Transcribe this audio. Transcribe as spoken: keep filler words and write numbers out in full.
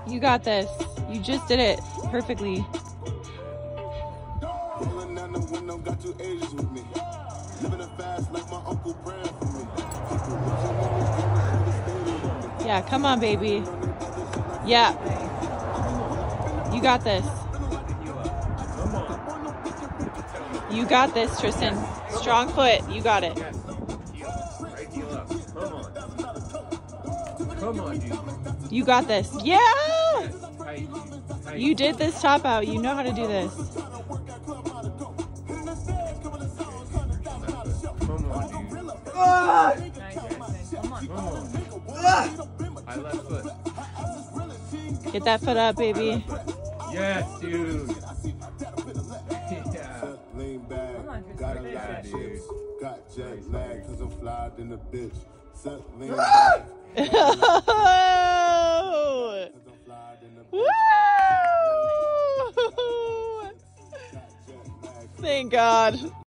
You got this. You just did it perfectly. Yeah, come on, baby. Yeah. You got this. You got this, Tristan. Strong foot. You got it. Come on, dude. You got this. Yeah! You did this top out. You know how to do this. Come on, dude. Ah! Come on. Ah! High left foot. Get that foot up, baby. Yes, dude. Yeah. Lean back, got a lot of chips. Got jet lag, cause I'm flyed in the bitch. Set lean back. Woo! Thank God.